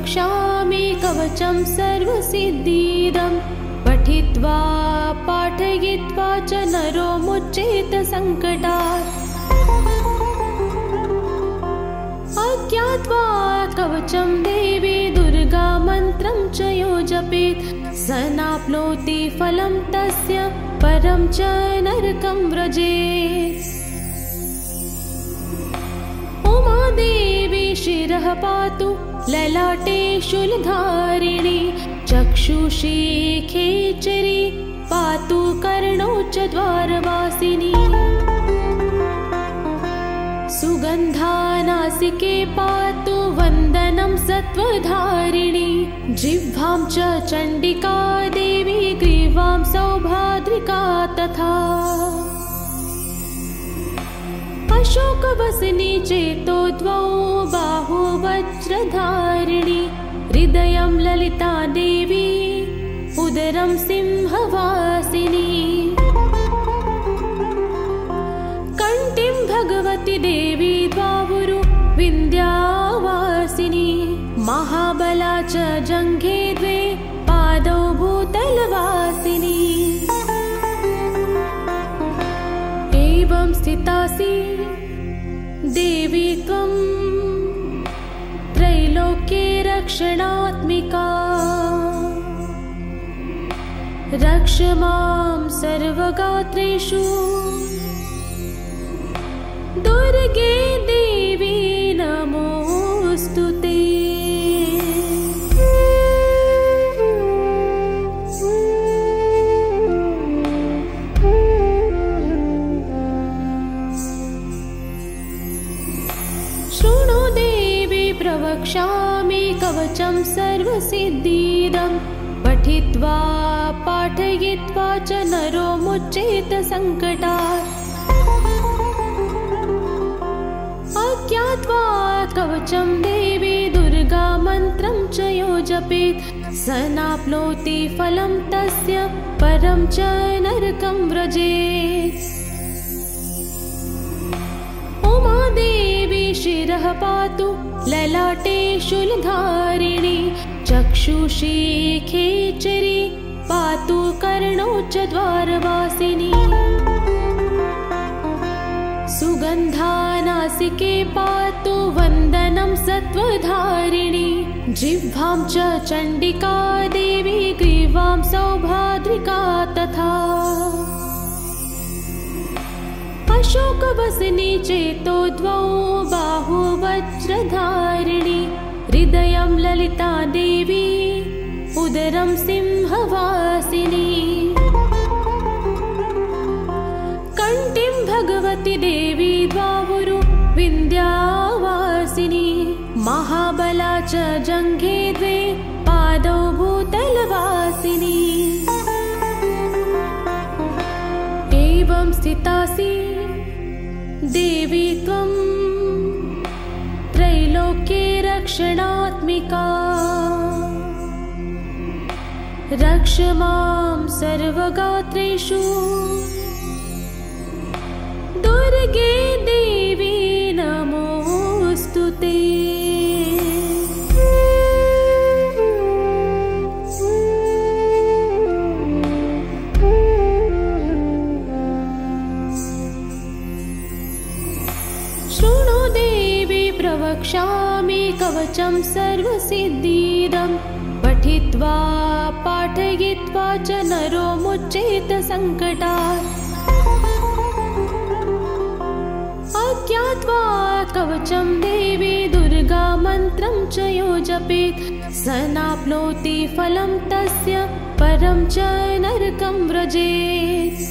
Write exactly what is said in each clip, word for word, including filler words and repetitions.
प्रवक्ष्यामि कवचं सर्वसिद्धिदं पठित्वा पाठयित्वा च नरो मुच्येत संकटात् अज्ञात्वा कवचं देवी दुर्गा मन्त्रं च यो जपेत् स नाप्नोति फलं तस्य परं च नरकं व्रजेत्। उमा देवी शिरः पातु ललाटे शूलधारिणी चक्षुषी खेचरी पातु कर्णौ च द्वारवासिनी सुगन्धानासिके पातु वन्दनं सत्त्वधारिणी जिह्वां च चण्डिका देवी ग्रीवां सौभाद्रिका तथा अशोकवसनी चेतो द्वौ बाहु वज्रधारिणी हृदयं ललिता देवी उदरं सिंहवासिनी कंठीं भगवती देवी द्वावुरु विन्ध्यावासिनी महाबला च जङ्घे द्वे पादौ भूतलवासिनी एवं स्थितासि देवी त्वं त्रैलोक्ये रक्षणात्मिका रक्ष मां सर्वगात्रेषु दुर्गे देवी नमोऽस्तुते। शृणु देवी प्रवक्ष्यामि कवचं सर्वसिद्धिदं पठित्वा पाठयित्वा च नरो मुच्येत संकटात् अज्ञात्वा कवचं देवी दुर्गा मन्त्रं च यो जपेत् स नाप्नोति फलं तस्य परं च नरकं व्रजेत्। उमा देवी शिरः पातु ललाटे शूलधारिणी चक्षुषी खेचरी पातु कर्णौ च द्वारवासिनी सुगन्धानासिके पातु वन्दनं सत्त्वधारिणी जिह्वां च चण्डिका देवी ग्रीवां सौभाद्रिका तथा अशोकवसनी चेतो द्वौ बाहु वज्रधारिणी हृदयं ललिता देवी उदरं सिंहवासिनी कंठीं भगवती देवी द्वावुरु विन्ध्यावासिनी महाबला च जङ्घे द्वे पादौ भूतलवासिनी एवं स्थितासि देवी त्वं त्रैलोक्ये रक्षणात्मिका रक्ष मां सर्वगात्रेषु दुर्गे देवी नमोऽस्तुते। शृणु देवी प्रवक्ष्यामि कवचं सर्वसिद्धिदं पठित्वा पाठयित्वा च नरो मुच्येत संकटात् अज्ञात्वा कवचं देवी दुर्गा मन्त्रं च यो जपेत् स नाप्नोति फलं तस्य परं च नरकं व्रजेत्।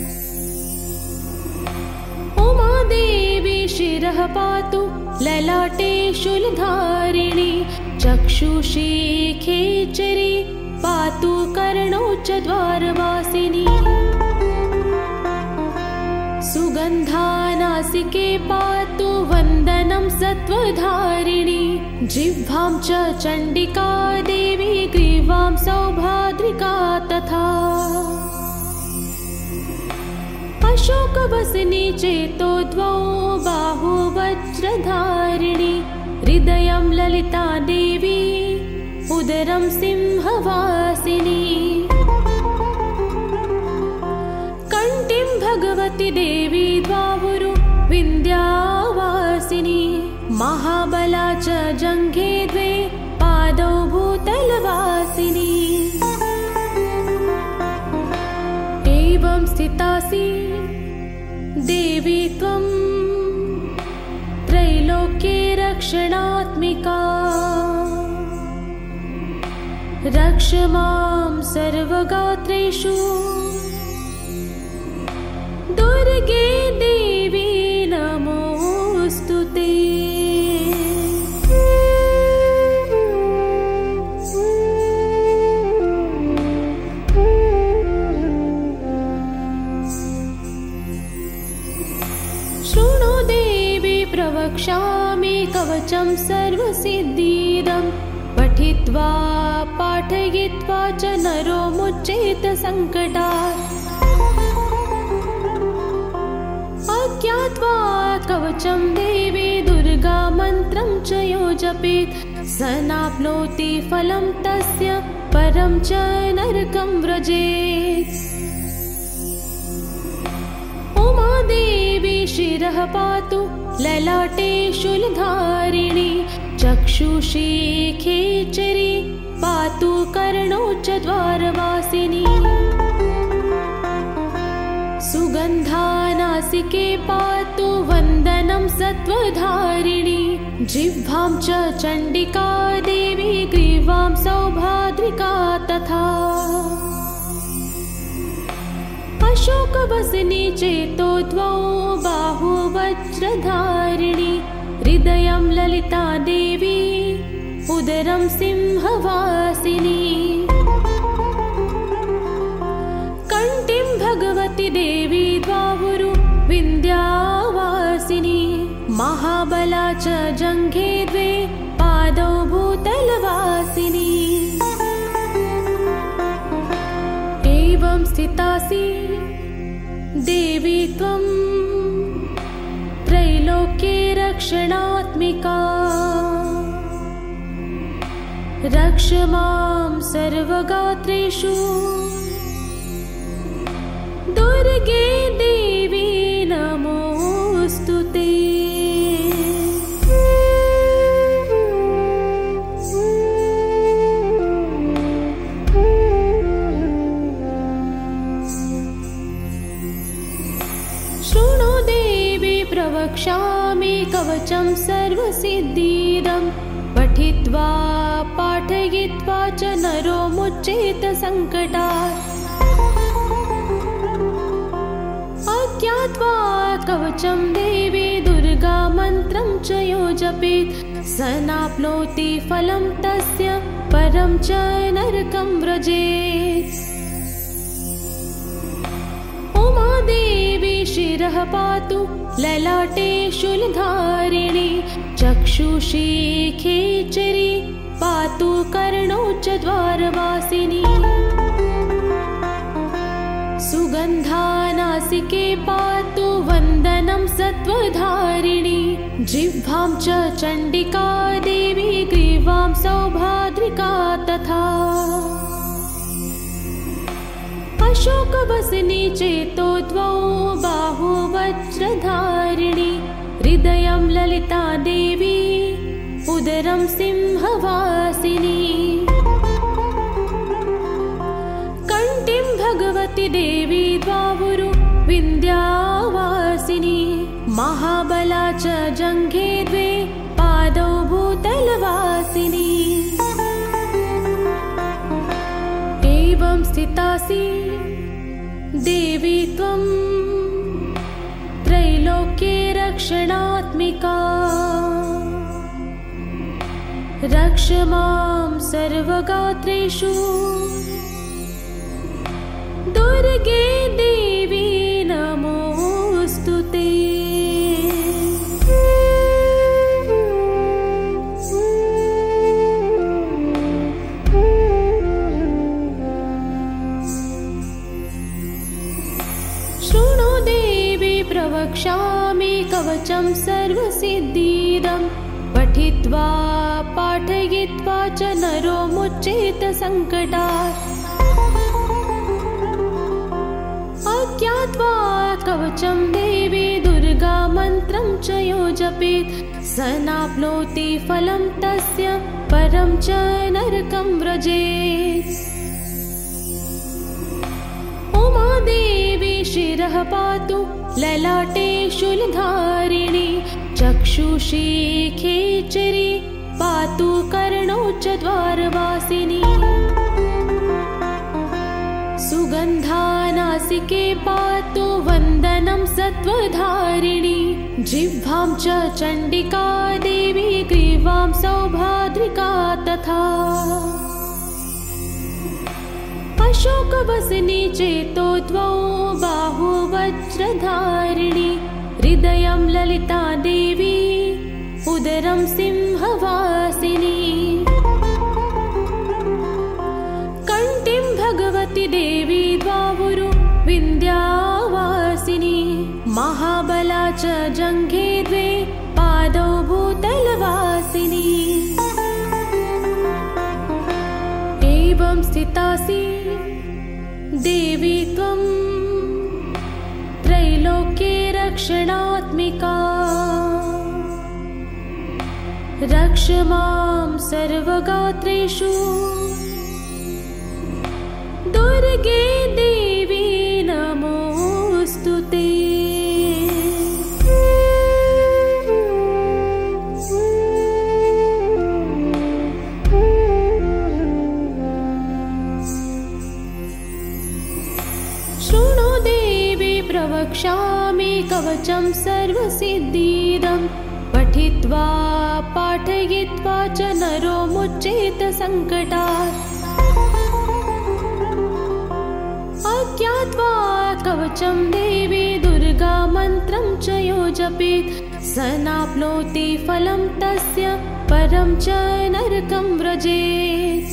उमा देवी शिरः पातु ललाटे शूलधारिणी चक्षुषी खेचरी पातु कर्णौ च द्वारवासिनी सुगन्धानासिके पातु वन्दनं सत्त्वधारिणी जिह्वां च चण्डिका देवी ग्रीवां सौभाद्रिका तथा अशोकवसनी चेतो द्वौ बाहु वज्रधारिणी हृदयं ललिता देवी उदरं सिंहवासिनी। कंठीं भगवती देवी द्वावुरु विन्ध्यावासिनी। महाबला च जङ्घे द्वे पादौ भूतलवासिनी। एवं स्थितासि देवी त्वं त्रैलोक्ये रक्षणात्मिका। रक्ष मां सर्वगात्रेषु दुर्गे देवी नमोऽस्तुते। शृणु देवी प्रवक्ष्यामि कवचं सर्वसिद्धिदं। पठित्वा पाठयित्वा च नरो मुच्येत संकटात्। अज्ञात्वा कवचं देवी दुर्गा मन्त्रं च यो जपेत् सनाप्नोति फलं तस्य परं च नरकं व्रजेत्। उमा देवी शिरः पातु ललाटे शूलधारिणी। चक्षुषी खेचरी पातु कर्णौ च द्वारवासिनी। सुगन्धानासिके पातु वन्दनं सत्त्वधारिणी। जिह्वां च चण्डिका देवी ग्रीवां सौभाद्रिका तथा। अशोकवसनी चेतो द्वौ बाहु वज्रधारिणी। हृदयं ललिता देवी उदरं सिंहवासिनी। कंठीं भगवती देवी द्वावुरु विन्ध्यावासिनी। महाबला च जङ्घे द्वे पादौ भूतलवासिनी। एवं स्थितासि देवी त्वं त्रैलोक्ये रक्षणात्मिका। रक्ष मां सर्वगात्रेषु दुर्गे देवी नमोऽस्तुते। शृणु देवी प्रवक्ष्यामि कवचं सर्वसिद्धिदं। पठित्वा पाठयित्वा च नरो मुच्येत संकटात्। अज्ञात्वा कवचं देवी दुर्गा मन्त्रं च यो जपेत् सनाप्नोति फलं तस्य परं च नरकं व्रजेत्। उमा देवी शिरः पातु ललाटे शूलधारिणी। चक्षुषी खेचरी पातु कर्णौ च द्वारवासिनी। सुगन्धानासिके पातु वन्दनं सत्त्वधारिणी। जिह्वां च चण्डिका देवी ग्रीवां सौभाद्रिका तथा। अशोकवसनी चेतो द्वौ बाहु वज्रधारिणी। हृदयं ललिता देवी उदरं सिंहवासिनी। कंठीं भगवती देवी द्वावुरु विन्ध्यावासिनी। महाबला च जङ्घे द्वे पादौ भूतलवासिनी। एवं स्थितासि देवी त्वं त्रैलोक्ये रक्षणात्मिका। रक्ष मां सर्वगात्रेषु दुर्गे देवी नमोऽस्तुते। शृणु देवी प्रवक्ष्यामि कवचं सर्वसिद्धिदं। पठित्वा पाठयित्वा च नरो मुच्येत सङ्कटात्। अज्ञात्वा कवचं देवी दुर्गा मन्त्रं च यो जपेत् स नाप्नोति फलं तस्य परं च नरकं व्रजेत्। उमा देवी शिरः पातु ललाटे शूलधारिणी चक्षुषी खेचरी पातु कर्णौ च द्वारवासिनी। सुगन्धानासिके पातु वन्दनं सत्त्वधारिणी जिह्वां च चण्डिका देवी ग्रीवां सौभाद्रिका तथा। अशोकवसनी चेतो द्वौ बाहु वज्रधारिणी हृदयं ललिता देवी उदरं सिंहवासिनी। कण्ठीं भगवती देवी द्वावुरु विन्ध्यावासिनी महाबला च जङ्घे द्वे पादौ भूतलवासिनी। एवं स्थितासि देवी त्वं त्रैलोक्ये रक्षणात्मिका। रक्ष मां सर्वगात्रेषु दुर्गे देवी नमोऽस्तु ते। शृणु देवी प्रवक्ष्यामि कवचं सर्वसिद्धिदं पठित्वा पाठयित्वा च नरो मुच्येत सङ्कटात्। अज्ञात्वा कवचं देवी दुर्गा मन्त्रं च यो जपेत् स नाप्नोति फलं तस्य परं च नरकं व्रजेत्।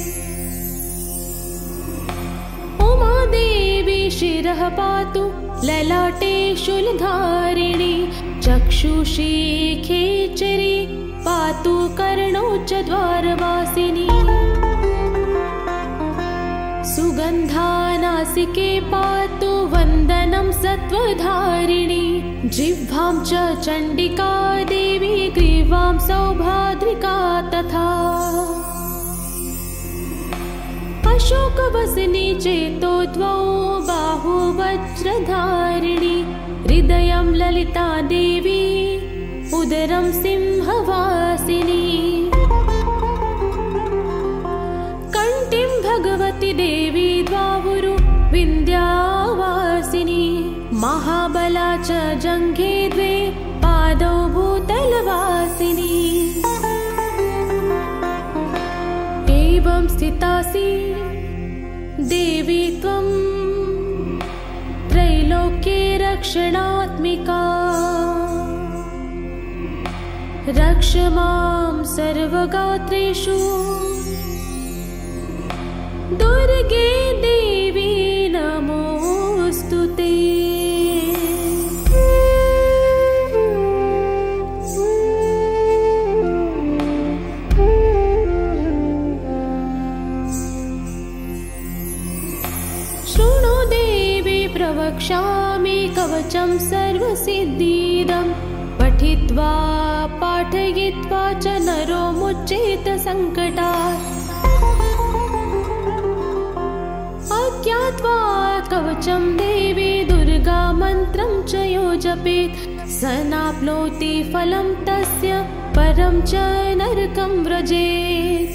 उमा देवी शिरः पातु ललाटे शूलधारिणी चक्षुषी खेचरी पातु कर्णौ च द्वारवासिनी। सुगन्धानासिके पातु वन्दनं सत्त्वधारिणी जिह्वां च चण्डिका देवी ग्रीवां सौभाद्रिका तथा। अशोकवसनी चेतो द्वौ बाहु वज्रधारिणी हृदयं ललिता देवी उदरं सिंहवासिनी। कण्ठीं भगवती देवी द्वावुरु विन्ध्यावासिनी महाबला च जङ्घे द्वे पादौ भूतलवासिनी। एवं स्थितासि देवी त्वं त्रैलोक्ये रक्षणात्मिका। रक्ष मां सर्वगात्रेषु दुर्गे देवी नमोऽस्तु ते। शृणु देवी प्रवक्ष्यामि कवचं सर्वसिद्धिदं पठित्वा पाठयित्वा च नरो मुच्येत सङ्कटात्। अज्ञात्वा कवचं देवी दुर्गा मन्त्रं च यो जपेत् स नाप्नोति फलं तस्य परं च नरकं व्रजेत्।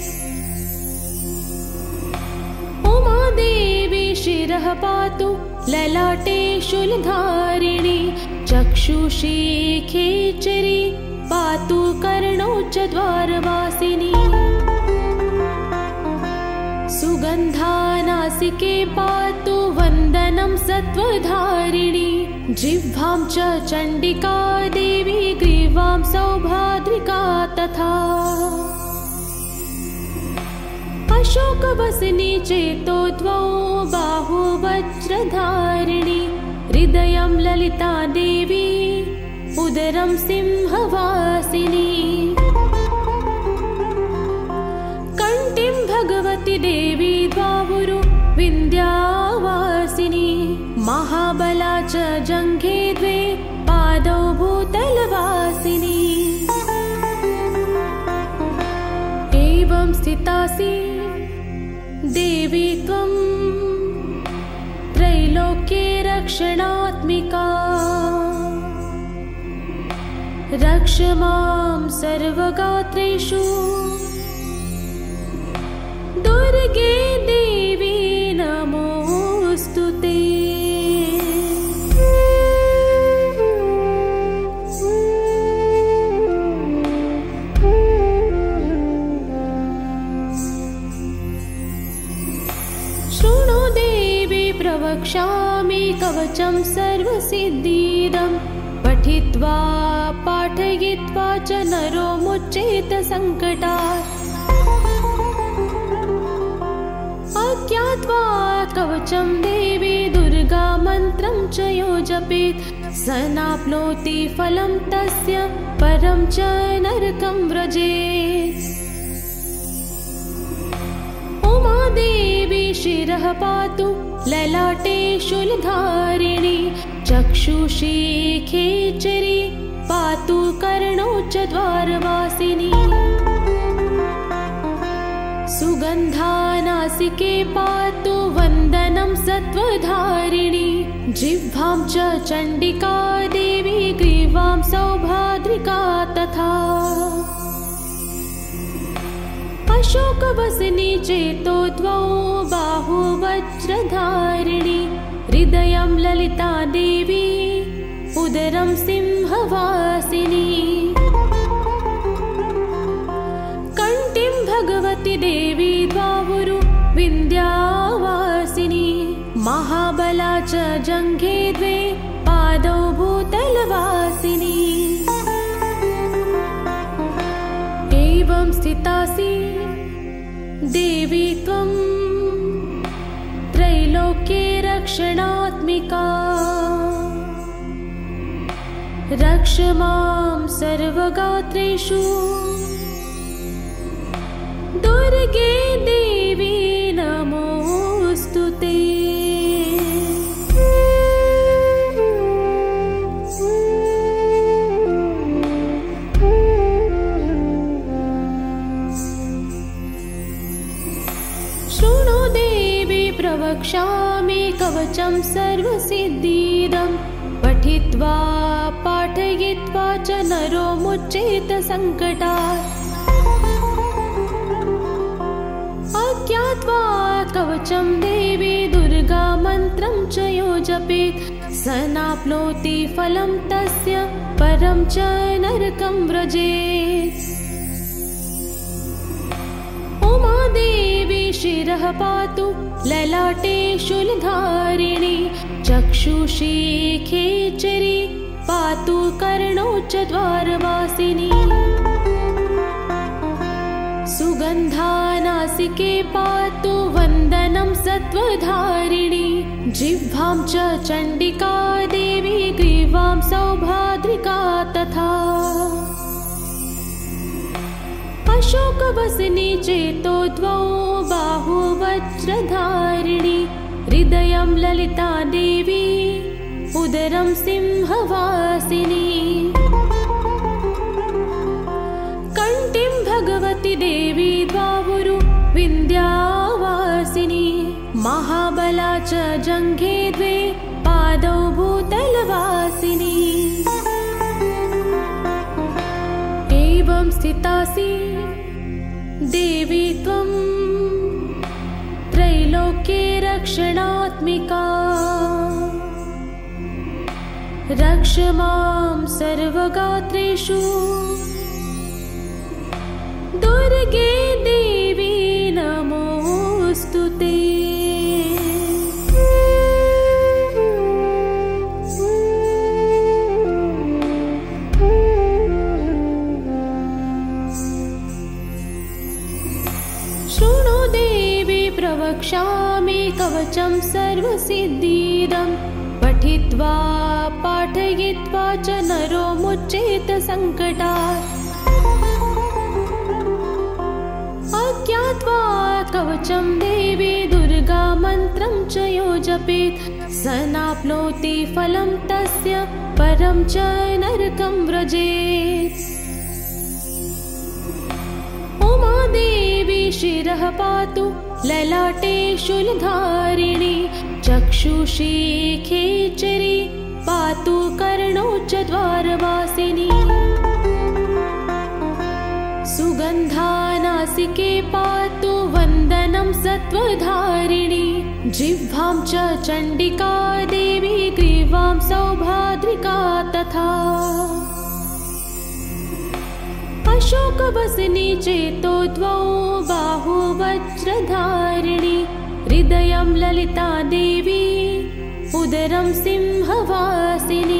उमा देवी शिरः पातु ललाटे शूलधारिणी चक्षुषी खेचरी पातु कर्णौ च द्वारवासिनी। सुगन्धानासिके पातु वन्दनं सत्त्वधारिणी जिह्वां च चण्डिका देवी ग्रीवां सौभाद्रिका तथा। अशोकवसनी चेतो द्वौ बाहु वज्रधारिणी हृदयं ललिता देवी उदरं सिंहवासिनी। देवी द्वावुरु विन्ध्यावासिनी महाबला च जङ्घे द्वे पादौ भूतलवासिनी एवं स्थितासि देवी त्वं त्रैलोक्ये रक्षणात्मिका रक्ष मां सर्वगात्रेषु दुर्गे देवी नमोऽस्तु ते। शृणु देवी प्रवक्ष्यामि कवचं सर्वसिद्धिदं पठित्वा पाठयित्वा च नरो मुच्येत संकटात् अज्ञात्वा कवचं देवी दुर्गा मन्त्रं च यो जपेत् स नाप्नोति फलं तस्य परं च नरकं व्रजेत्। उमा देवी शिरः पातु ललाटे शूलधारिणी चक्षुषी खेचरी पातु कर्णौ च द्वारवासिनी सुगन्धानासिके पातु वन्दनं सत्त्वधारिणी जिह्वां च चण्डिका देवी ग्रीवां सौभाद्रिका तथा अशोकवसनी चेतो द्वौ बाहु वज्रधारिणी हृदयं ललिता देवी उदरं सिंहवासिनी कण्ठीं भगवती देवी द्वावुरु विन्ध्यावासिनी महाबला च जङ्घे द्वे पादौ भूतलवासिनी एवं स्थितासि देवी त्वं त्रैलोक्ये रक्षणात्मिका रक्ष मां सर्वगात्रेषु दुर्गे देवी नमोऽस्तु ते। शृणु देवी प्रवक्ष्यामि कवचं सर्वसिद्धिदं पठित्वा पाठयित्वा च नरो मुच्येत संकटात् अज्ञात्वा कवचं देवी दुर्गा मन्त्रं च यो जपेत् स नाप्नोति फलं तस्य परं च नरकं व्रजेत्। उमा देवी शिरः पातु ललाटे शूलधारिणी चक्षुषी खेचरी पातु कर्णौ च द्वारवासिनी सुगन्धानासिके पातु वन्दनं सत्त्वधारिणी जिह्वां च चण्डिका देवी ग्रीवां सौभाद्रिका तथा अशोकवसनी चेतो द्वौ बाहु वज्रधारिणी हृदयं ललिता देवी उदरं सिंहवासिनी कण्ठीं भगवती देवी द्वावुरु विन्ध्यावासिनी महाबला च जङ्घे द्वे पादौ भूतलवासिनी एवं स्थितासि देवी त्वं त्रैलोक्ये रक्षणात्मिका रक्ष मां सर्वगात्रेषु दुर्गे देवी नमोऽस्तु ते। शृणु देवी प्रवक्ष्यामि कवचं सर्वसिद्धिदं पठित्वा पाठयित्वा च नरो मुच्येत संकटात् अज्ञात्वा कवचं देवी दुर्गा मन्त्रं च यो जपेत् सनाप्नोति फलं तस्य परं च नरकं व्रजेत्। उमा देवी शिरः पातु ललाटे शूलधारिणी चक्षुषी खेचरी पातु कर्णौ च द्वारवासिनी। सुगन्धानासिके पातु वन्दनं सत्त्वधारिणी जिह्वां च चण्डिका देवी ग्रीवां सौभाद्रिका तथा। अशोकवसनी चेतो द्वौ बाहु वज्रधारिणी हृदयं ललिता देवी उदरं सिंहवासिनी।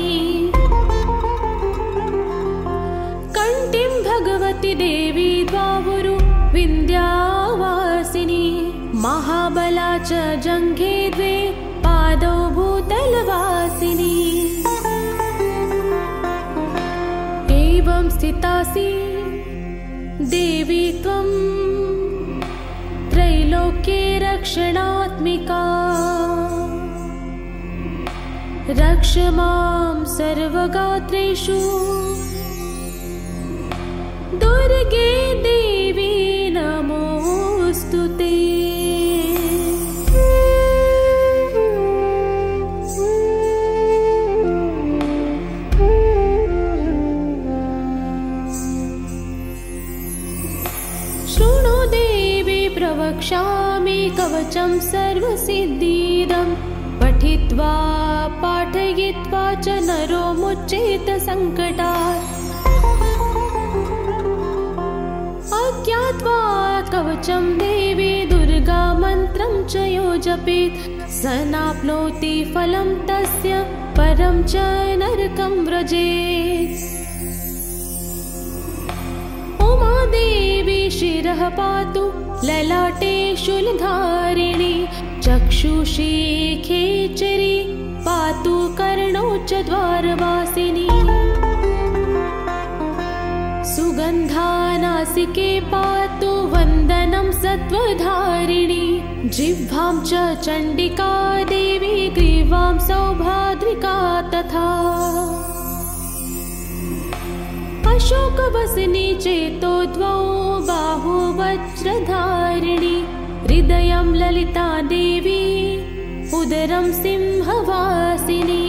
कण्ठीं भगवती देवी द्वावुरु विन्ध्यावासिनी महाबला च जङ्घे द्वे पादौ भूतलवासिनी। एवं स्थितासि देवी त्वं त्रैलोक्ये रक्षणात्मिका रक्ष मां सर्वगात्रेषु दुर्गे देवी नमोऽस्तुते। शृणु देवी प्रवक्ष्यामि कवचं सर्वसिद्धिदं पठित्वा पाठयित्वा च नरो मुच्येत संकटात्। अज्ञात्वा कवचं देवी दुर्गा मन्त्रं च यो जपेत् सनाप्नोति फलं तस्य परं च नरकं व्रजेत्। उमा देवी शिरः पातु ललाटे शूलधारिणी चक्षुषी खेचरी पातु कर्णौ च द्वारवासिनी। सुगन्धानासिके पातु वन्दनं सत्त्वधारिणी जिह्वां च चण्डिका देवी ग्रीवां सौभाद्रिका तथा। अशोकवसनी चेतो द्वौ बाहु वज्रधारिणी हृदयं ललिता देवी उदरं सिंहवासिनी।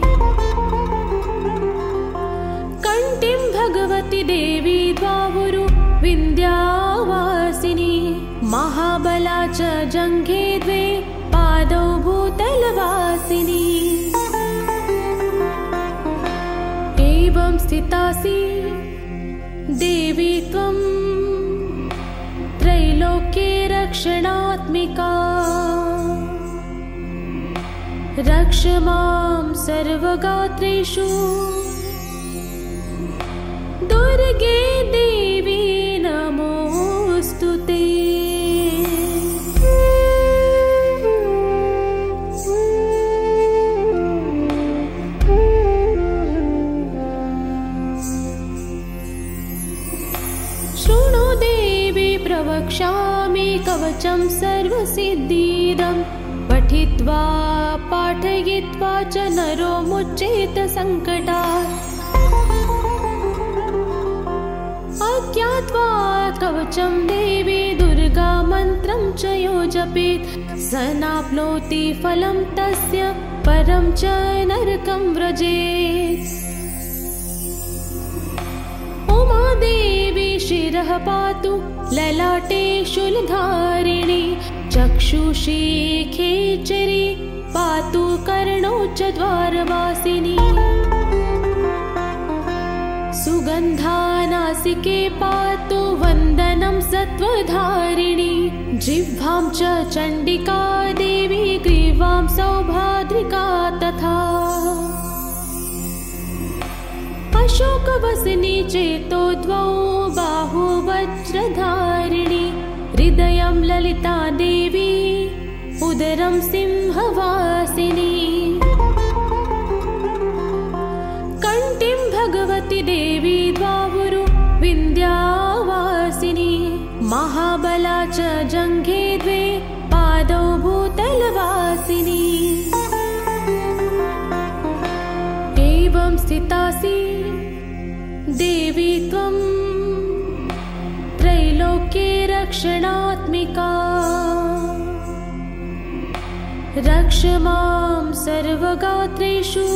कण्ठीं भगवती देवी द्वावुरु विन्ध्यावासिनी महाबला च जङ्घे द्वे पादौ भूतलवासिनी। एवं स्थितासि देवी त्वं त्रैलोक्ये रक्षणात्मिका रक्ष मां सर्वगात्रेषु दुर्गे देवी नमोऽस्तुते। शृणु देवी प्रवक्ष्यामि कवचं सर्वसिद्धिदं पठित्वा पाठयित्वा च नरो मुच्येत संकटात्। अज्ञात्वा कवचं देवी दुर्गा मन्त्रं च यो जपेत् सनाप्नोति फलं तस्य परं च नरकं व्रजेत्। उमा देवी शिरः पातु ललाटे शूलधारिणी चक्षुषी खेचरी पातु कर्णौ च द्वारवासिनी। सुगन्धानासिके पातु वन्दनं सत्त्वधारिणी जिह्वां च चण्डिका देवी ग्रीवां सौभाद्रिका तथा। अशोकवसनी चेतो द्वौ बाहु वज्रधारिणी हृदयं ललिता देवी उदरं सिंहवासिनी। कण्ठीं भगवती देवी द्वावुरु विन्ध्यावासिनी महाबला च जङ्घे स्थितासि देवी त्वं त्रैलोक्ये रक्षणात्मिका रक्ष मां सर्वगात्रेषु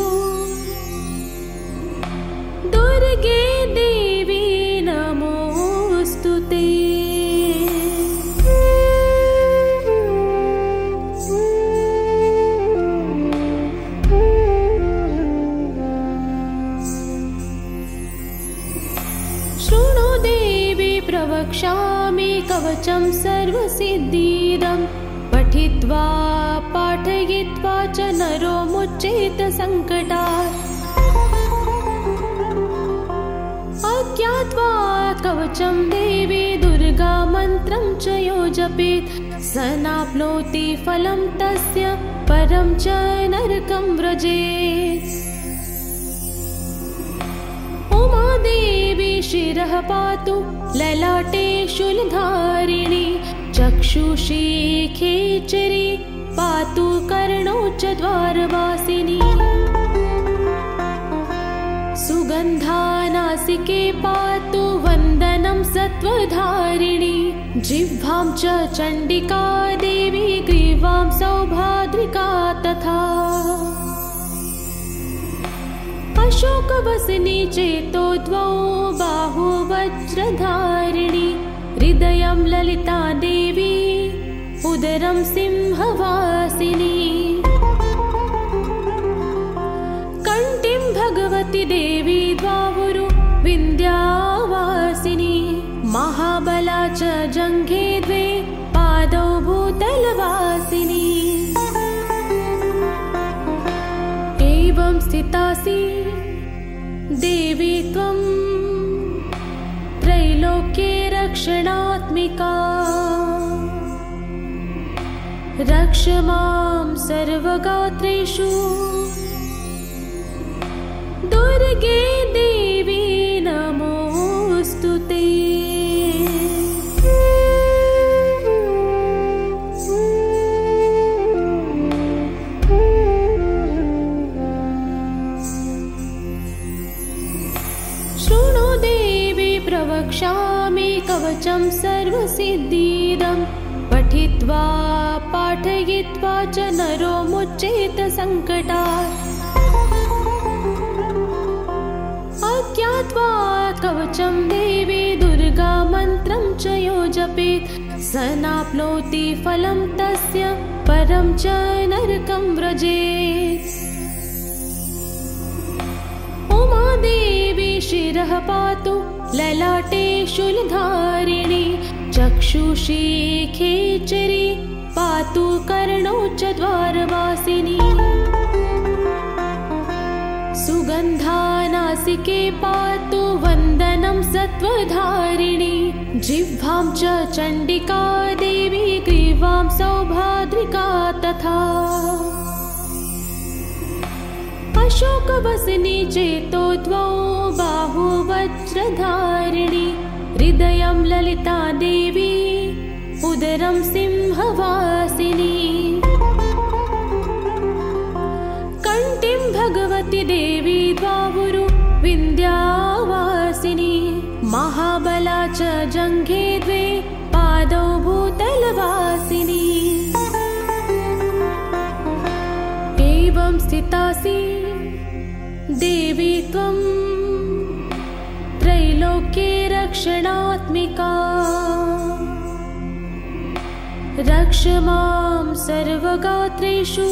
दुर्गे देवी नमोऽस्तु ते। शृणु देवी प्रवक्ष्यामि कवचं सर्वसिद्धिदं पठित्वा पाठयित्वा च नरो मुच्येत संकटात्। अज्ञात्वा कवचं देवी दुर्गा मन्त्रं च यो जपेत् स नाप्नोति फलं तस्य परं च नरकं व्रजेत्। उमा देवी शिरः पातु ललाटे शूलधारिणी चक्षुषी खेचरी पातु कर्णौ च द्वारवासिनी। सुगन्धानासिके पातु वन्दनं सत्त्वधारिणी जिह्वां च चण्डिका देवी ग्रीवां सौभाद्रिका तथा। अशोकवसनी चेतो द्वौ बाहु वज्रधारिणी हृदयं ललिता देवी उदरं सिंहवासिनी। कण्ठीं भगवती देवी द्वावुरु विन्ध्यावासिनी महाबला च जङ्घे द्वे पादौ भूतलवासिनी। एवं स्थितासि देवी त्वं त्रैलोक्ये रक्षणात्मिका रक्ष मां सर्वगात्रेषु दुर्गे देवी नमोऽस्तु ते। शृणु देवी प्रवक्ष्यामि कवचं सर्वसिद्धिदं पठित्वा पाठयित्वा च नरो मुच्येत संकटात्। अज्ञात्वा कवचं देवी दुर्गा मन्त्रं च यो जपेत् स नाप्नोति फलं तस्य परं च नरकं व्रजेत्। उमा देवी शिरः पातु ललाटे शूलधारिणी चक्षुषी खेचरी पातु कर्णौ च द्वारवासिनी। सुगन्धानासिके पातु वन्दनं सत्त्वधारिणी जिह्वां च चण्डिका देवी ग्रीवां सौभाद्रिका तथा। अशोकवसनी चेतो द्वौ बाहु वज्रधारिणी हृदयं ललिता देवी उदरं सिंहवासिनी। कण्ठीं भगवती देवी द्वावुरु विन्ध्यावासिनी महाबला च जङ्घे द्वे पादौ भूतलवासिनी। एवं स्थितासि देवी त्वं त्रैलोक्ये रक्षणात्मिका रक्ष मां सर्वगात्रेषु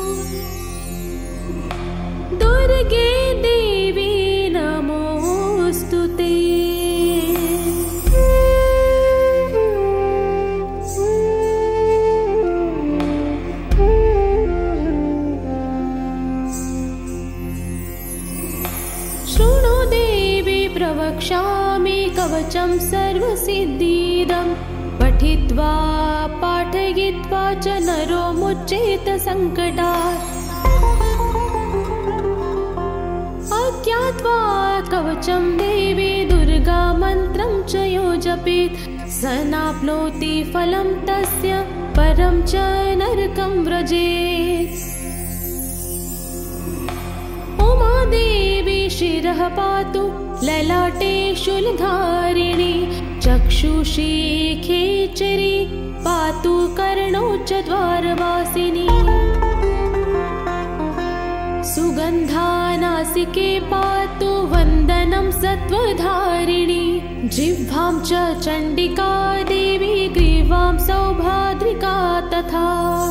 दुर्गे देवी नमोऽस्तु ते। शृणु देवी प्रवक्ष्यामि कवचं सर्वसिद्धिदं पठित्वा पाठयित्वा च नरो मुच्येत संकटात्। अज्ञात्वा कवचं देवी दुर्गा मन्त्रं च यो जपेत् स नाप्नोति फलं तस्य परं च नरकं व्रजेत्। उमा देवी शिरः पातु ललाटे शूलधारिणी चक्षुषी खेचरी पातु कर्णौ च द्वारवासिनी सुगन्धानासिके पातु वन्दनं सत्त्वधारिणी जिह्वां च चण्डिका देवी ग्रीवां सौभाद्रिका तथा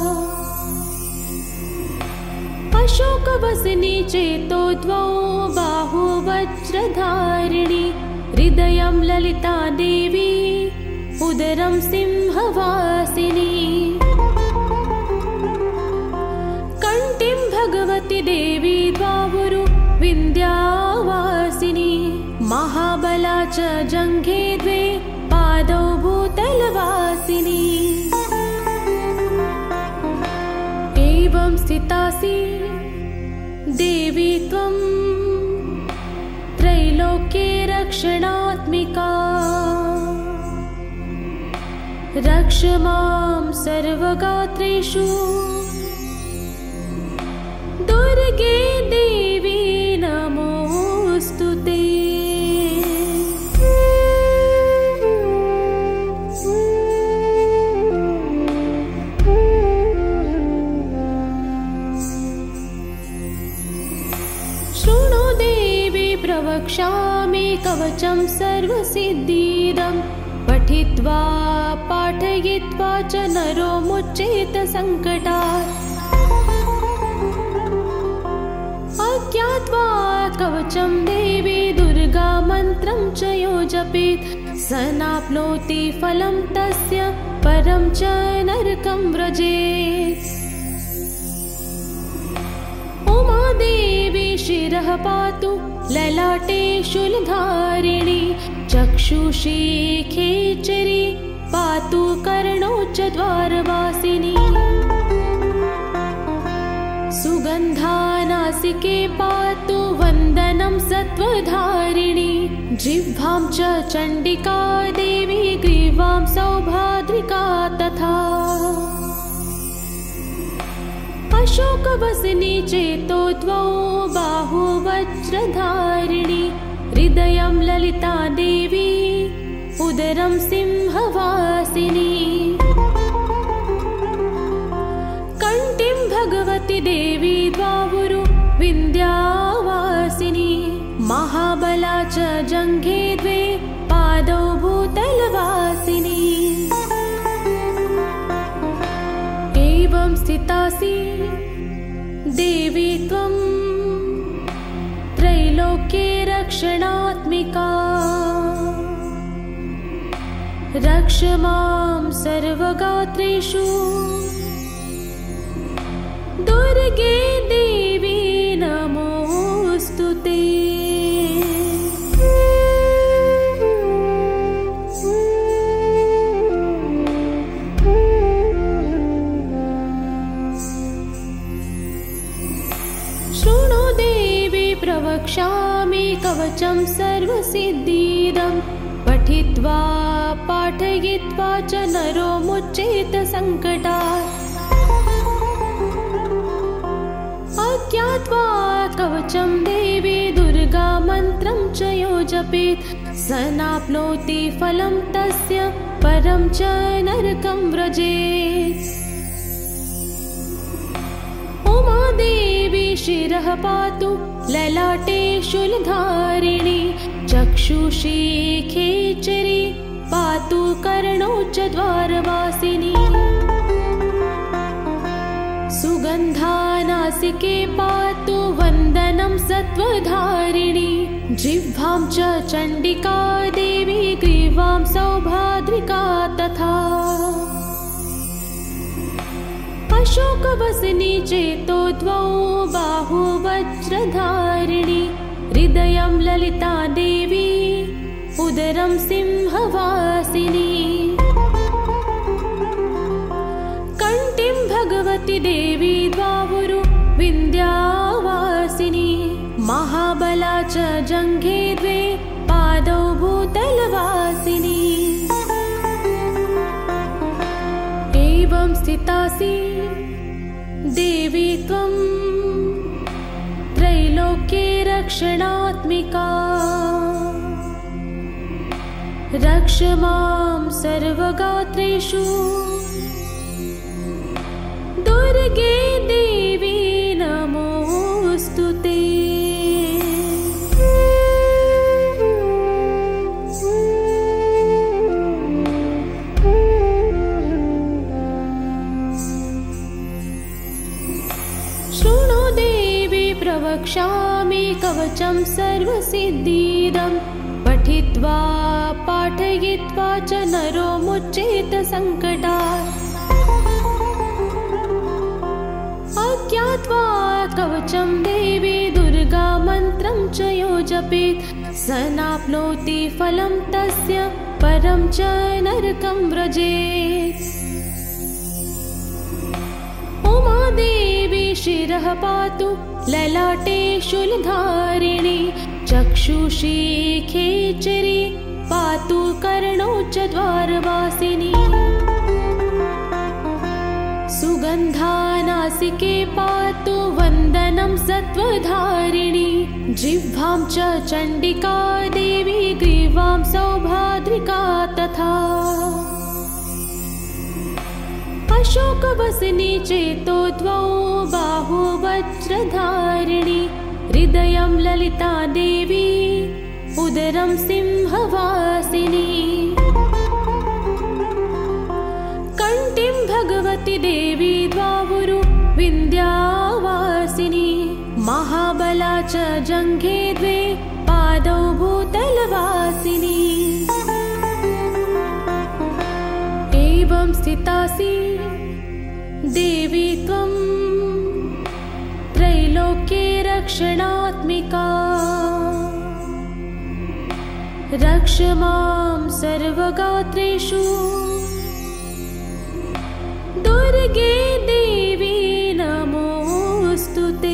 अशोकवसनी चेतो द्वौ बाहु वज्रधारिणी हृदयं ललिता देवी उदरं सिंहवासिनी कंठीं भगवती देवी द्वावुरु विन्ध्यावासिनी महाबला च जङ्घे द्वे पादौ भूतलवासिनी एवं स्थितासि देवी त्वं त्रैलोक्ये रक्षणात्मिका रक्ष मां सर्वगात्रेषु दुर्गे देवी नमोऽस्तुते। शृणु देवी प्रवक्ष्यामि कवचं सर्वसिद्धिदं पठित्वा पाठयित्वा च नरो मुच्येत संकटात् अज्ञात्वा कवचं देवी दुर्गा मन्त्रं च यो जपेत् स नाप्नोति फलं तस्य परं च नरकं व्रजेत्। उमा देवी शिरः पातु ललाटे शूलधारिणी चक्षुषी खेचरी पातु कर्णौ च द्वारवासिनी सुगन्धानासिके पातु वन्दनं सत्त्वधारिणी जिह्वां च चण्डिका देवी ग्रीवां सौभाद्रिका तथा अशोकवसनी चेतो द्वौ बाहु वज्रधारिणी हृदयं ललिता देवी उदरं सिंहवासिनी कंठीं भगवती देवी द्वावुरु विन्ध्यावासिनी महाबला च जङ्घे द्वे पादौ भूतलवासिनी एवं स्थितासि देवी त्वं त्रैलोक्ये रक्षणात्मिका रक्ष मां सर्वगात्रेषु दुर्गे देवी नमोऽस्तुते। शृणु देवी प्रवक्ष्यामि कवचं सर्वसिद्धिदं पठित्वा पाठयित्वा च नरो मुच्येत संकटात् अज्ञात्वा कवचं देवी दुर्गा मन्त्रं च यो जपेत् स नाप्नोति फलं तस्य परं च नरकं व्रजेत्। उमा देवी शिरः पातु ललाटे शूलधारिणी चक्षुषी खेचरी पातु कर्णौ च द्वारवासिनी सुगन्धानासिके पातु वन्दनं सत्त्वधारिणी जिह्वां च चण्डिका देवी ग्रीवां सौभाद्रिका तथा अशोकवसनी चेतो द्वौ बाहु वज्रधारिणी हृदयं ललिता देवी उदरं सिंहवासिनी कंठीं भगवती देवी द्वावुरु विन्ध्यावासिनी महाबला च जङ्घे द्वे पादौ भूतलवासिनी एवं स्थितासि देवी त्वं त्रैलोक्ये त्रैलोक्ये रक्षणात्मिका रक्ष मां सर्वगात्रेषु दुर्गे देवी नमोऽस्तुते। शृणु देवी प्रवक्ष्यामि कवचं सर्वसिद्धिदं पठित्वा पाठयित्वा च नरो मुच्येत संकटात्। अज्ञात्वा कवचं देवी दुर्गा मन्त्रं च यो जपेत् स नाप्नोति फलं तस्य परं च नरकं व्रजेत्। उमा देवी शिरः पातु ललाटे शूलधारिणी चक्षुषी खेचरी पातु कर्णौ च द्वारवासिनी। सुगन्धानासिके पातु वन्दनं सत्त्वधारिणी जिह्वां च चण्डिका देवी ग्रीवां सौभाद्रिका तथा। अशोकवसनी चेतो द्वौ बाहु वज्रधारिणी हृदयं ललिता देवी उदरं सिंहवासिनी। कण्ठीं भगवती देवी द्वावुरु विन्ध्यावासिनी महाबला च जङ्घे द्वे पादौ भूतलवासिनी। एवं स्थितासि देवी त्वं त्रैलोक्ये रक्षणात्मिका रक्ष मां सर्वगात्रेषु दुर्गे देवी नमोऽस्तुते।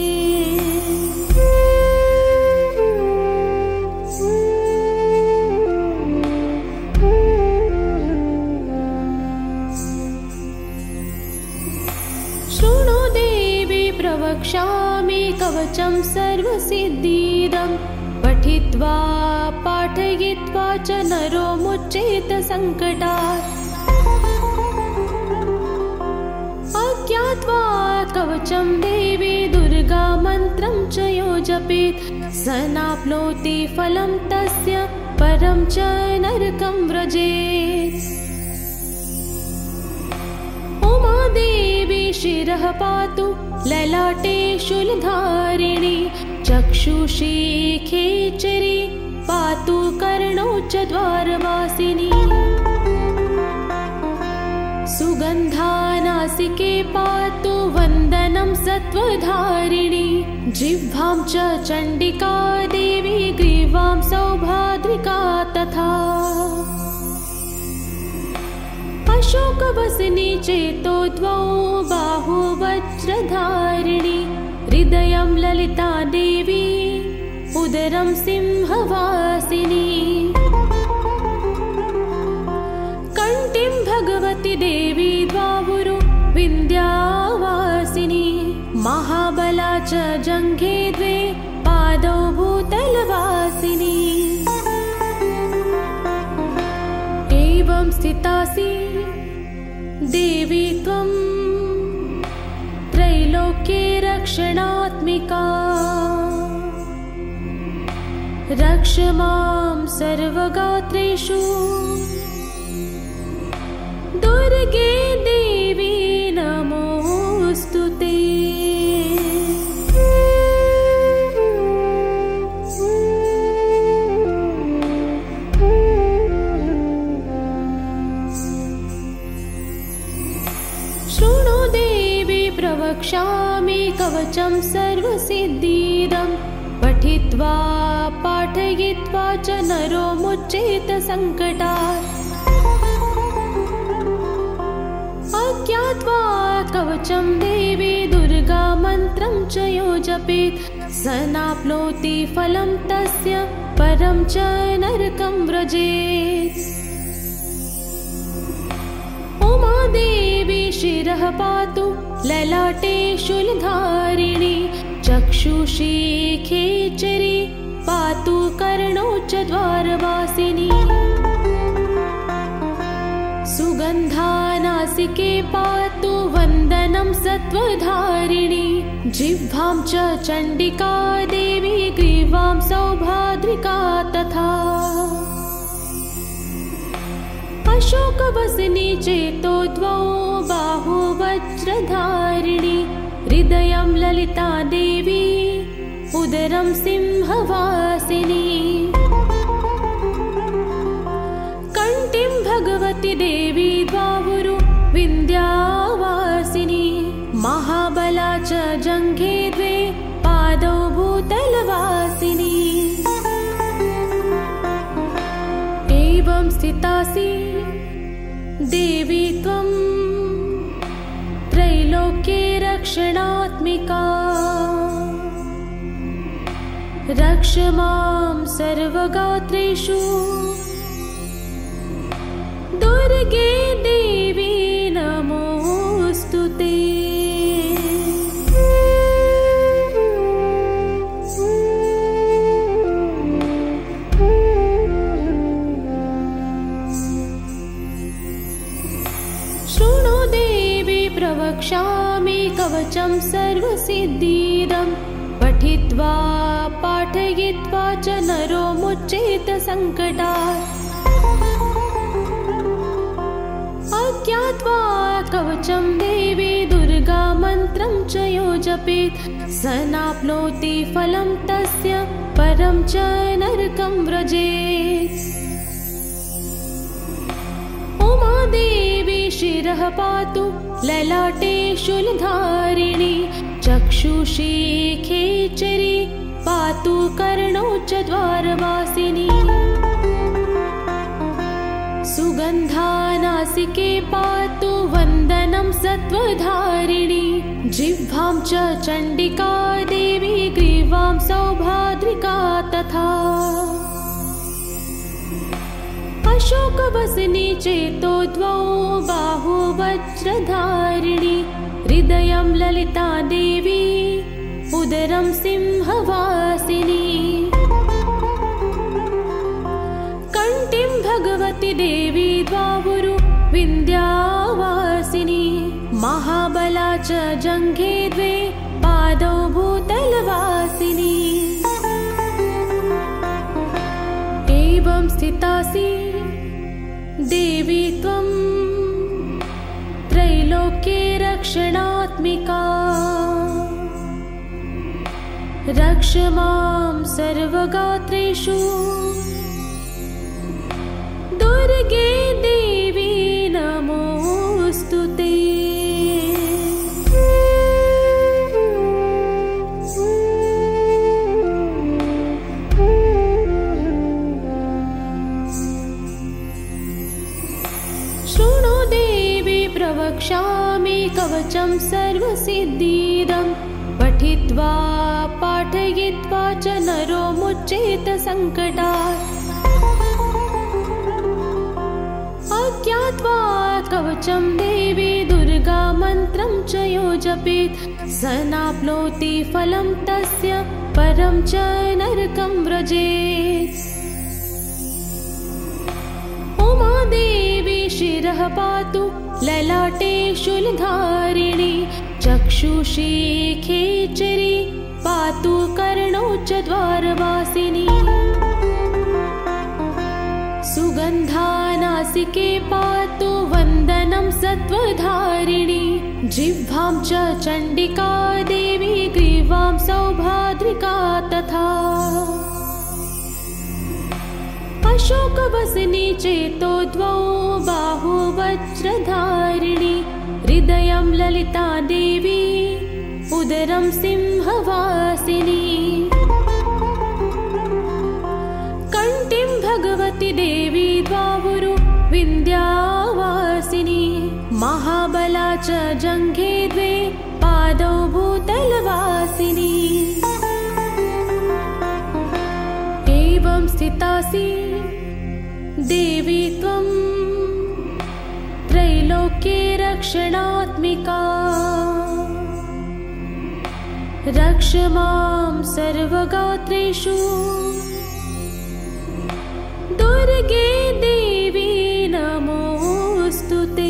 शृणु देवी प्रवक्ष्यामि कवचं सर्वसिद्धिदं पठित्वा पाठयित्वा च नरो मुच्येत संकटात्। अज्ञात्वा कवचं देवी दुर्गा मन्त्रं च यो जपेत् स नाप्नोति फलं तस्य परं च नरकं व्रजेत्। उमा देवी शिरः पातु ललाटे शूलधारिणी चक्षुषी खेचरी पातु कर्णौ च द्वारवासिनी। सुगन्धानासिके पातु वन्दनं सत्त्वधारिणी जिह्वां च चण्डिका देवी ग्रीवां सौभाद्रिका तथा। अशोकवसनी चेतो द्वौ बाहु वज्रधारिणी हृदयं ललिता देवी उदरं सिंहवासिनी। कण्ठीं भगवती देवी द्वावुरु विन्ध्यावासिनी महाबला च जङ्घे द्वे पादौ भूतलवासिनी। एवं स्थितासि देवी त्वं त्रैलोक्ये रक्षणात्मिका रक्ष मां सर्वगात्रेषु दुर्गे देवी नमोऽस्तुते। शृणु देवी प्रवक्ष्यामि कवचं सर्वसिद्धिदं पठित्वा पाठयित्वा च नरो मुच्येत संकटात्। अज्ञात्वा कवचं देवी दुर्गा मन्त्रं च यो जपेत् स नाप्नोति फलं तस्य परं च नरकं व्रजेत्। उमा देवी शिरः पातु ललाटे शूलधारिणी चक्षु चक्षुषी खेचरी पातु कर्णोच्चद्वारवासिनी सुगन्धानासिके पातु वन्दनं सत्त्वधारिणी जिह्वां च चण्डिका देवी ग्रीवां सौभाद्रिका तथा अशोकवसनी चेतो द्वौ बाहु वज्रधारिणी हृदयं ललिता देवी उदरं सिंहवासिनी कंठीं भगवती देवी द्वावुरु विन्ध्यावासिनी महाबला च जङ्घे द्वे पादौ भूतलवासिनी एवं स्थितासि देवी त्वं त्रैलोक्ये रक्षणात्मिका रक्ष मां सर्वगात्रेषु दुर्गे देवी नमोऽस्तु ते। शृणु देवी प्रवक्ष्यामि कवचं सर्वसिद्धिदं पठित्वा पाठयित्वा च नरो मुच्येत संकटात् अज्ञात्वा कवचं देवी दुर्गा मन्त्रं च यो जपेत् स नाप्नोति फलं तस्य परं च नरकं व्रजेत्। उमा देवी शिरः पातु ललाटे शूलधारिणी चक्षुषी खेचरी पातु कर्णोच्चद्वारवासिनी सुगन्धानासिके पातु वन्दनं सत्त्वधारिणी जिह्वां च चण्डिका देवी ग्रीवां सौभाद्रिका तथा अशोकवसनी चेतो द्वौ बाहु वज्रधारिणी हृदयं ललिता देवी उदरं सिंहवासिनी कंठीं भगवती देवी द्वावुरु विन्ध्यावासिनी महाबला च जङ्घे द्वे पादौ भूतलवासिनी एवं स्थितासि देवी त्वं त्रैलोक्ये रक्षणात्मिका रक्ष मां सर्वगात्रेषु दुर्गे देवी नमोऽस्तु ते। शृणु देवी प्रवक्ष्यामि कवचं सर्वसिद्धिदं पठित्वा पाठयित्वा च नरो मुच्येत संकटात् अज्ञात्वा कवचं देवी दुर्गा मन्त्रं च यो जपेत् स नाप्नोति फलं तस्य परं च नरकं व्रजेत्। उमा देवी शिरः पातु ललाटे शूलधारिणी चक्षुषी खेचरी पातु कर्णोच्चद्वारवासिनी सुगन्धानासिके पातु वन्दनं सत्त्वधारिणी जिह्वां च चण्डिका देवी ग्रीवां सौभाद्रिका तथा अशोकवसनी चेतो द्वौ बाहु वज्रधारिणी हृदयं ललिता देवी उदरं सिंहवासिनी कंठीं भगवती देवी द्वावुरु विन्ध्यावासिनी महाबला च जङ्घे द्वे पादौ भूतलवासिनी एवं स्थितासि देवी त्वं त्रैलोक्ये रक्षणात्मिका रक्ष मां सर्वगात्रेषु दुर्गे देवी नमोऽस्तु ते।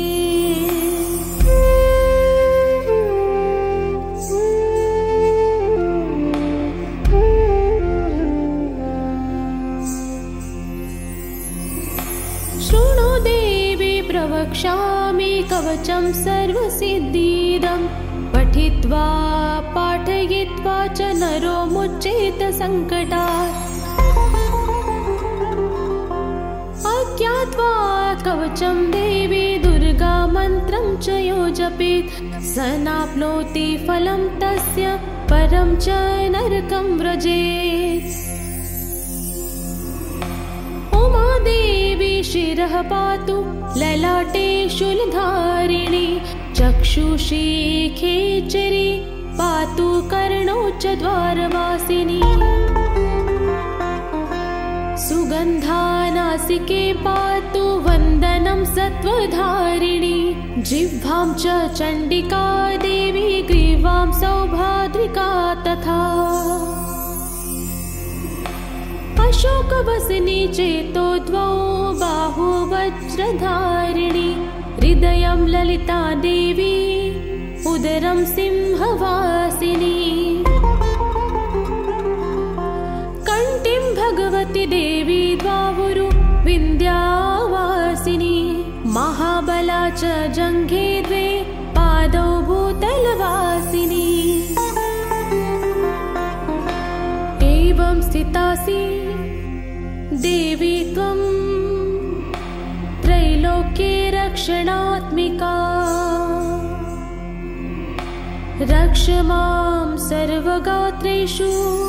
शृणु देवी प्रवक्ष्यामि कवचं सर्वसिद्धिदं पठित्वा पाठयित्वा च नरो मुच्येत संकटात्। अज्ञात्वा कवचं देवी दुर्गा मन्त्रं च यो जपेत् स नाप्नोति फलं तस्य परं च नरकं व्रजेत्। उमा देवी शिरः पातु ललाटे शूलधारिणी चक्षुषी खेचरी पातु कर्णौ च द्वारवासिनी। सुगन्धानासिके पातु वन्दनं सत्त्वधारिणी जिह्वां च चण्डिका देवी ग्रीवां सौभाद्रिका तथा। अशोकवसनी चेतो द्वौ बाहु वज्रधारिणी हृदयं ललिता देवी उदरं सिंहवासिनी। कण्ठीं भगवती देवी द्वावुरु विन्ध्यावासिनी महाबला च जङ्घे द्वे पादौ भूतलवासिनी। एवं स्थितासि देवी त्वं त्रैलोक्ये रक्षणात्मिका। रक्ष मां सर्वगात्रेषु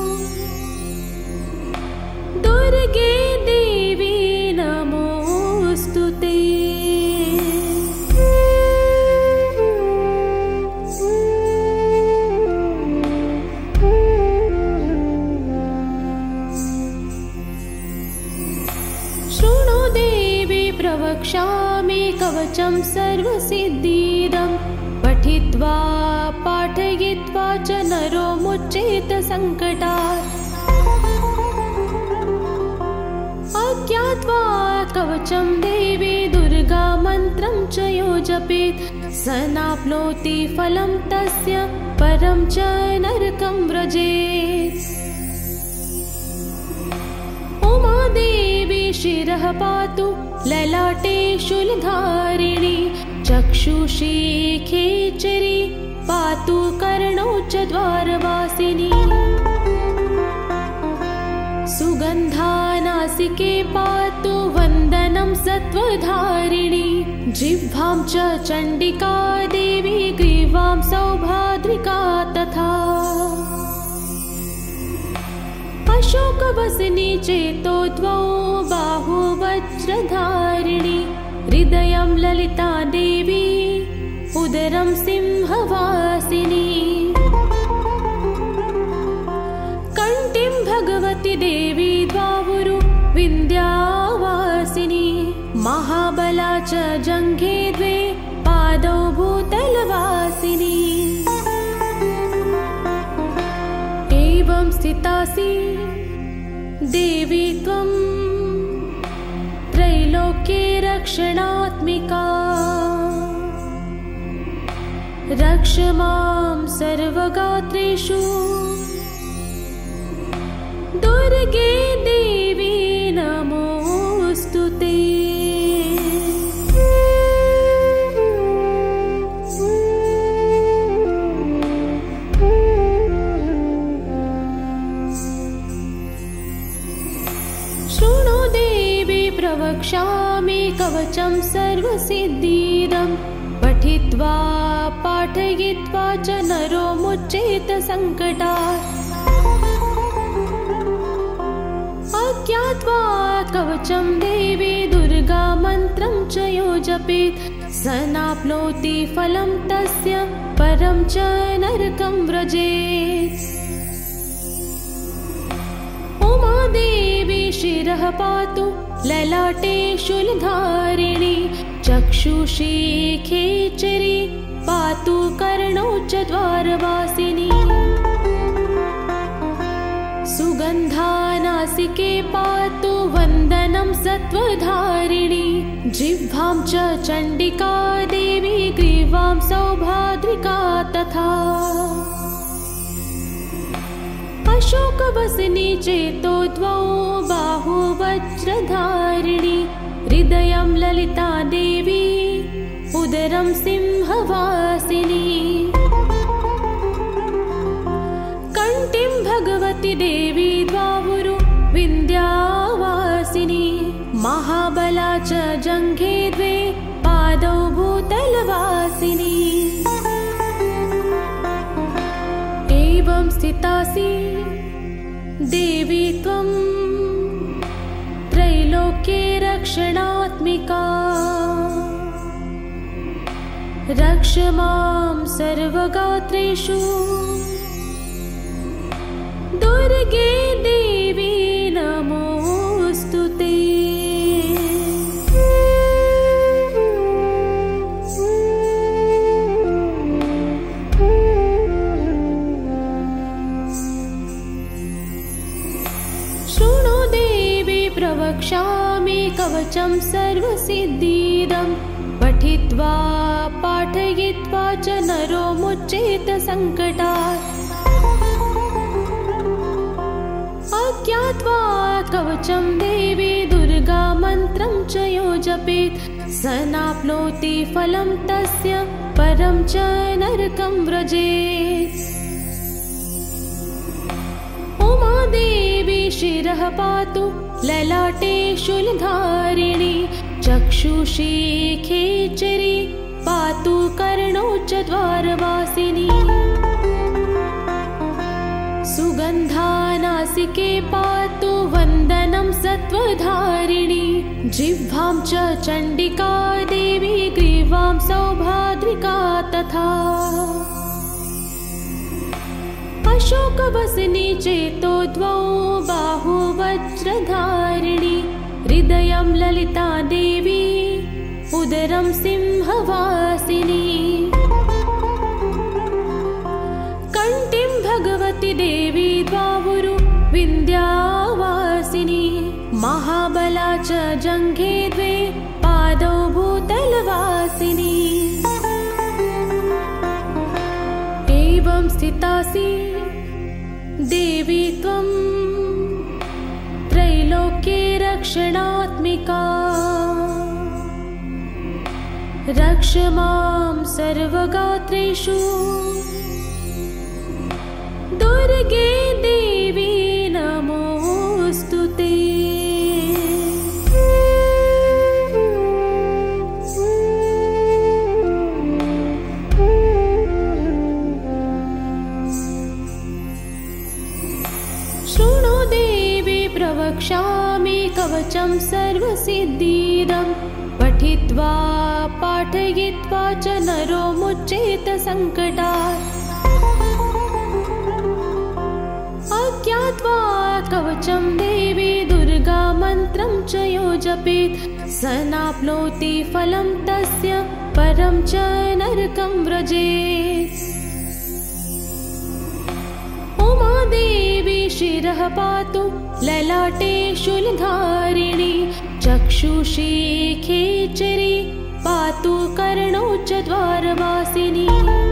दुर्गे देवी नमोऽस्तु ते। शृणु देवी प्रवक्ष्यामि कवचं सर्वसिद्धिदं पठित्वा पाठयित्वा च नरो मुच्येत संकटात्। अज्ञात्वा कवचं देवी दुर्गा मन्त्रं च यो जपेत् स नाप्नोति फलं तस्य परं च नरकं व्रजेत्। उमा देवी शिरः पातु ललाटे शूलधारिणी चक्षुषी खेचरी पातु कर्णौ च द्वारवासिनी। सुगन्धानासिके पातु वन्दनं सत्त्वधारिणी जिह्वां च चण्डिका देवी ग्रीवां सौभाद्रिका तथा। अशोकवसनी चेतो द्वौ बाहु वज्रधारिणी हृदयं ललिता देवी उदरं सिंहवासिनी। कण्ठीं भगवती देवी द्वावुरु विन्ध्यावासिनी महाबला च जङ्घे द्वे पादौ भूतलवासिनी। एवं स्थितासि देवी त्वं त्रैलोक्ये रक्षणात्मिका। रक्ष मां सर्वगात्रेषु दुर्गे देवी नमोऽस्तु ते। शृणु देवी प्रवक्ष्यामि कवचं सर्वसिद्धिदं पठित्वा पाठयित्वा च नरो मुच्येत संकटात्। अज्ञात्वा कवचं देवी दुर्गा मन्त्रं च यो जपेत् स नाप्नोति फलं तस्य परं च नरकं व्रजेत्। उमा देवी शिरः पातु ललाटे शूलधारिणी चक्षुषी खेचरी पातु कर्णौ च द्वारवासिनी। सुगन्धानासिके पातु वन्दनं सत्त्वधारिणी। जिह्वां च चण्डिका देवी ग्रीवां सौभाद्रिका तथा। अशोकवसनी चेतो द्वौ बाहु वज्रधारिणी। हृदयं ललिता देवी उदरं सिंहवासिनी। कण्ठीं भगवती देवी द्वावुरु विन्ध्यावासिनी। महाबला च जङ्घे द्वे पादौ भूतलवासिनी। एवं स्थितासि देवी त्वं त्रैलोक्ये रक्षणात्मिका। रक्ष मां सर्वगात्रेषु दुर्गे देवी नमोऽस्तुते। शृणु देवी प्रवक्ष्यामि कवचं सर्वसिद्धिदं। पठित्वा पाठयित्वा च नरो मुच्येत संकटात्। अज्ञात्वा कवचं देवी दुर्गा मन्त्रं च यो जपेत् स नाप्नोति फलं तस्य परं च नरकं व्रजेत्। उमा देवी शिरः पातु ललाटे शूलधारिणी। चक्षुषी खेचरी पातु कर्णौ च द्वारवासिनी। सुगन्धानासिके पातु वन्दनं सत्त्वधारिणी। जिह्वां च चण्डिका देवी ग्रीवां सौभाद्रिका तथा। अशोकवसनी चेतो द्वौ बाहु वज्रधारिणी। हृदयं ललिता देवी उदरं सिंहवासिनी। कण्ठीं भगवती देवी द्वावुरु विन्ध्यावासिनी। महाबला च जङ्घे द्वे पादौ भूतलवासिनी। एवं स्थितासि देवी त्वं त्रैलोक्ये रक्षणात्मिका। रक्ष मां सर्वगात्रेषु दुर्गे देवी नमोऽस्तुते। शृणु देवी प्रवक्ष्यामि कवचं सर्वसिद्धिदं। पठित्वा पाठयित्वा च नरो मुच्येत संकटात्। अज्ञात्वा कवचं देवी दुर्गा मन्त्रं च यो जपेत् स नाप्नोति फलं तस्य परं च नरकं व्रजेत्। उमा देवी शिरः पातु ललाटे शूलधारिणी। चक्षुषी खेचरी पातु कर्णौ च द्वारवासिनी।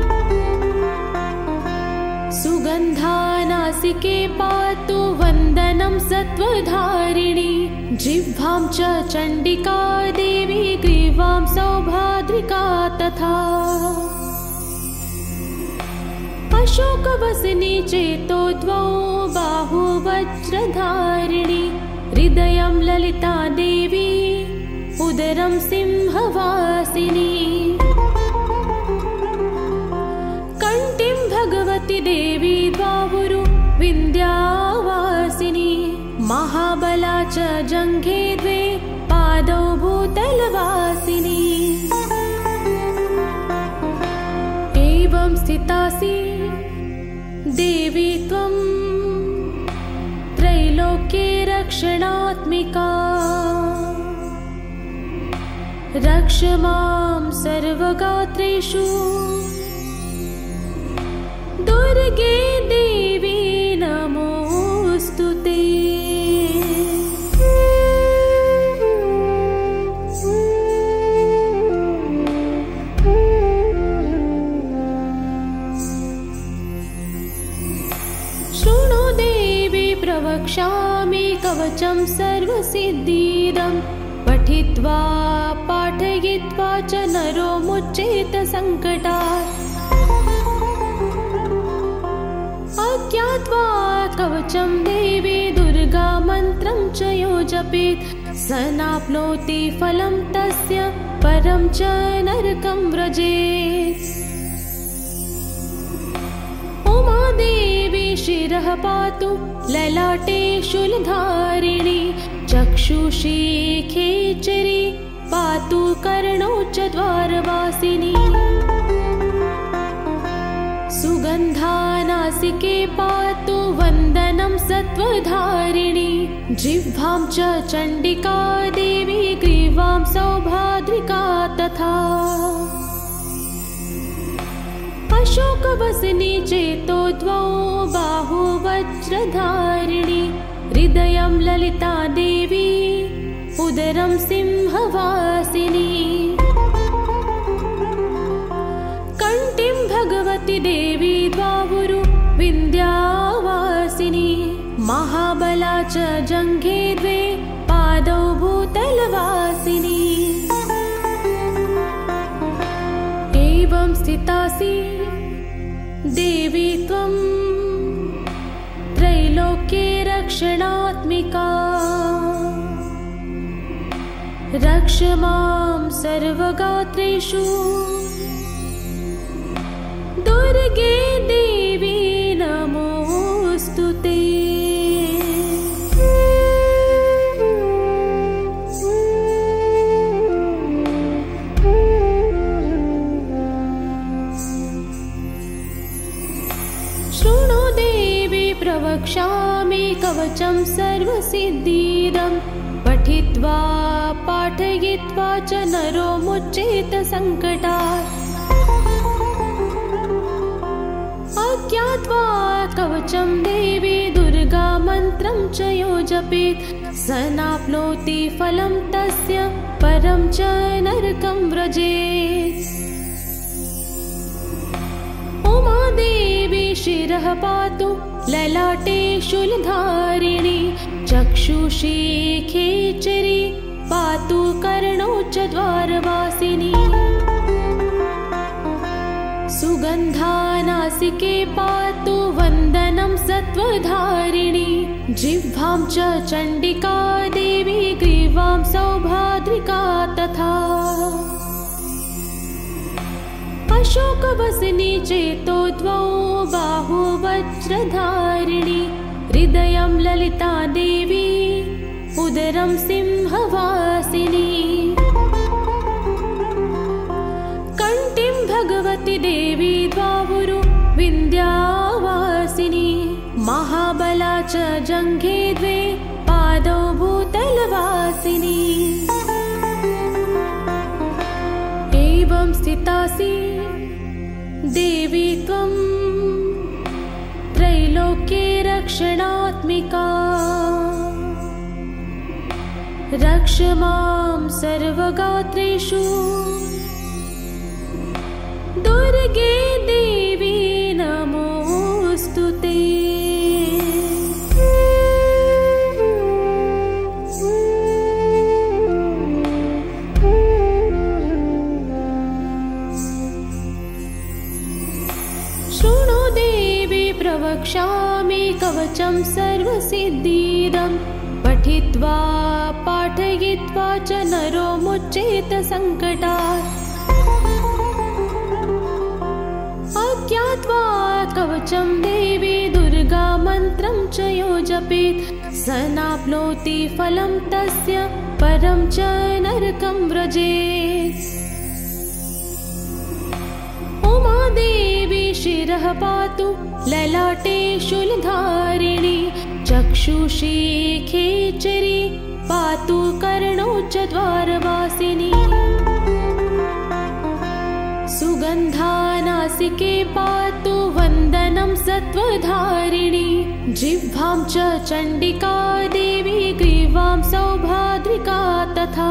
सुगन्धानासिके पातु वन्दनं सत्त्वधारिणी। जिह्वां च चण्डिका देवी ग्रीवां सौभाद्रिका तथा। अशोकवसनी चेतो द्वौ बाहु वज्रधारिणी। हृदयं ललिता देवी उदरं सिंहवासिनी। कण्ठीं भगवती देवी द्वावुरु विन्ध्यावासिनी। महाबला च जङ्घे द्वे पादौ भूतलवासिनी। एवं स्थितासि देवी त्वं त्रैलोक्ये रक्षणात्मिका। रक्ष मां सर्वगात्रेषु दुर्गे देवी नमोऽस्तुते। शृणु देवी प्रवक्ष्यामि कवचं सर्वसिद्धिदं। पठित्वा पाठयित्वा च नरो मुच्येत संकटात्। अज्ञात्वा कवचं देवी दुर्गा मन्त्रं च यो जपेत् स नाप्नोति फलं तस्य परं च नरकं व्रजेत्। उमा देवी शिरः पातु ललाटे शूलधारिणी। चक्षुषी खेचरी पातु कर्णौ च द्वारवासिनी। सुगन्धानासिके पातु वन्दनं सत्त्वधारिणी। जिह्वां च चण्डिका देवी ग्रीवां सौभाद्रिका तथा। अशोकवसनी चेतो द्वौ बाहु वज्रधारिणी। हृदयं ललिता देवी उदरं सिंहवासिनी। कण्ठीं भगवती देवी द्वावुरु विन्ध्यावासिनी। महाबला च जङ्घे द्वे पादौ भूतलवासिनी। एवं स्थितासि देवी त्वं त्रैलोक्ये रक्षणात्मिका। रक्ष मां सर्वगात्रेषु दुर्गे देवी नमोऽस्तुते। शृणु देवी प्रवक्ष्यामि कवचं सर्वसिद्धिदं। पठित्वा पाठयित्वा च नरो मुच्येत संकटात्। अज्ञात्वा कवचं देवी दुर्गा मन्त्रं च यो जपेत् स नाप्नोति फलं तस्य परं च नरकं व्रजेत्। उमा देवी शिरः पातु ललाटे शूलधारिणी। चक्षुषी खेचरी पातु कर्णौ च द्वारवासिनी। सुगन्धानासिके पातु वन्दनं सत्त्वधारिणी। जिह्वां च चण्डिका देवी ग्रीवां सौभाद्रिका तथा। अशोकवसनी चेतो द्वौ बाहु वज्रधारिणी। हृदयं ललिता देवी उदरं सिंहवासिनी। कण्ठीं भगवती देवी द्वावुरु विन्ध्यावासिनी। महाबला च जङ्घे द्वे पादौ भूतलवासिनी। एवं स्थितासि देवी त्वं त्रैलोक्ये रक्षणात्मिका। रक्ष मां सर्वगात्रेषु दुर्गे देवी नमोऽस्तुते। शृणु देवी प्रवक्ष्यामि कवचं सर्वसिद्धिदं। पठित्वा पाठयित्वा च नरो मुच्येत संकटात्। अज्ञात्वा कवचं देवी दुर्गा मन्त्रं च यो जपेत् स नाप्नोति फलं तस्य परं च नरकं व्रजेत्। उमा देवी शिरः पातु ललाटे शूलधारिणी। चक्षुषी खेचरी पातु कर्णौ च द्वारवासिनी। सुगन्धानासिके पातु वन्दनं सत्त्वधारिणी जिह्वां च चण्डिका देवी ग्रीवां सौभाद्रिका तथा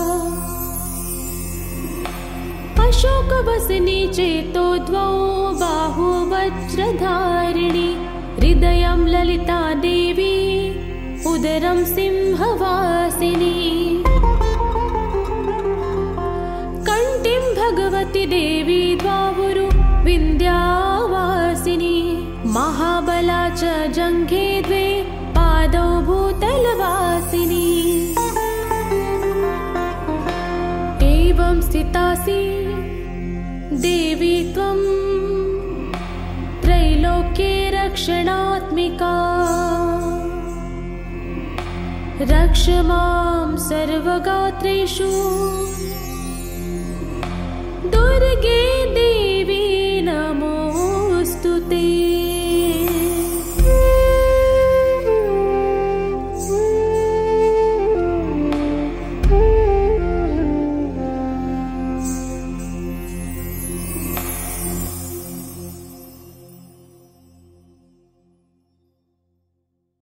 अशोकवसनी चेतो द्वौ बाहु वज्रधारिणी हृदयं ललिता देवी उदरं सिंहवासिनी कण्ठीं भगवती देवी द्वावुरु विन्ध्यावासिनी महाबला च जङ्घे द्वे पादौ भूतलवासिनी एवं स्थितासि देवी त्वं त्रैलोक्ये रक्षणात्मिका रक्ष मां सर्वगात्रेषु